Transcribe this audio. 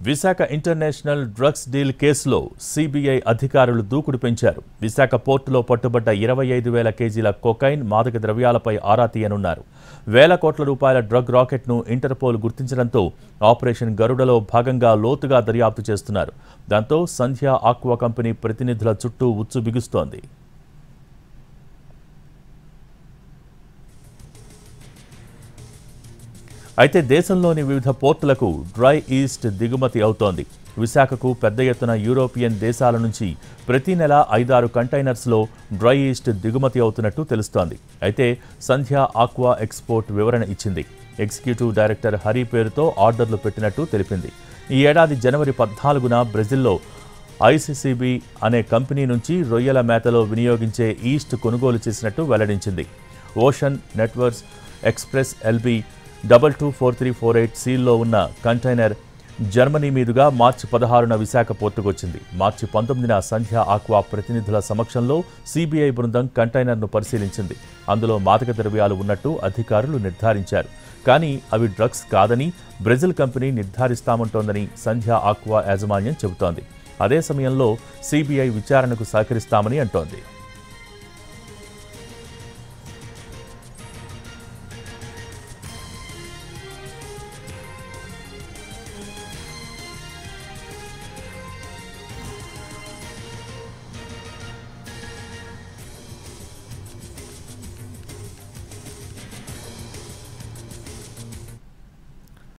Visakha international drugs deal కేసులో CBI అధికారులు దూకుడు పెంచారు. విశాఖ పోర్టులో పట్టుబడ్డ 25,000 కేజీల కొకైన్ మాదక ద్రవ్యాలపై ఆరా తీయనున్నారు. వేల కోట్ల రూపాయల డ్రగ్ రాకెట్ను ఇంటర్పోల్ గుర్తించడంతో ఆపరేషన్ గరుడలో భాగంగా లోతుగా దర్యాప్తు చేస్తున్నారు. దాంతో సంధ్య ఆక్వా కంపెనీ ప్రతినిధుల చుట్టూ ఉచ్చు బిగుస్తోంది. అయితే దేశంలోని వివిధ పోర్టులకు డ్రై ఈస్ట్ దిగుమతి అవుతోంది. విశాఖకు పెద్ద ఎత్తున యూరోపియన్ దేశాల నుంచి ప్రతి నెల 5-6 కంటైనర్స్లో డ్రై ఈస్ట్ దిగుమతి అవుతున్నట్టు తెలుస్తోంది. అయితే సంధ్య ఆక్వా ఎక్స్పోర్ట్ వివరణ ఇచ్చింది. ఎగ్జిక్యూటివ్ డైరెక్టర్ హరి పేరుతో ఆర్డర్లు పెట్టినట్టు తెలిపింది. ఈ ఏడాది జనవరి 14న బ్రెజిల్లో ఐసిసిబి అనే కంపెనీ నుంచి రొయ్యల మేతలో వినియోగించే ఈస్ట్ కొనుగోలు చేసినట్టు వెల్లడించింది. ఓషన్ నెట్వర్క్స్ ఎక్స్ప్రెస్ ఎల్బి 224348 సీల్లో ఉన్న కంటైనర్ జర్మనీ మీదుగా మార్చి 16న విశాఖ పోర్టుకొచ్చింది. మార్చి 19న సంధ్య ఆక్వా ప్రతినిధుల సమక్షంలో సిబిఐ బృందం కంటైనర్ను పరిశీలించింది. అందులో మాదక ద్రవ్యాలు ఉన్నట్టు అధికారులు నిర్ధారించారు. కానీ అవి డ్రగ్స్ కాదని బ్రెజిల్ కంపెనీ నిర్ధారిస్తామంటోందని సంధ్య ఆక్వా యాజమాన్యం చెబుతోంది. అదే సమయంలో సిబిఐ విచారణకు సహకరిస్తామని అంటోంది.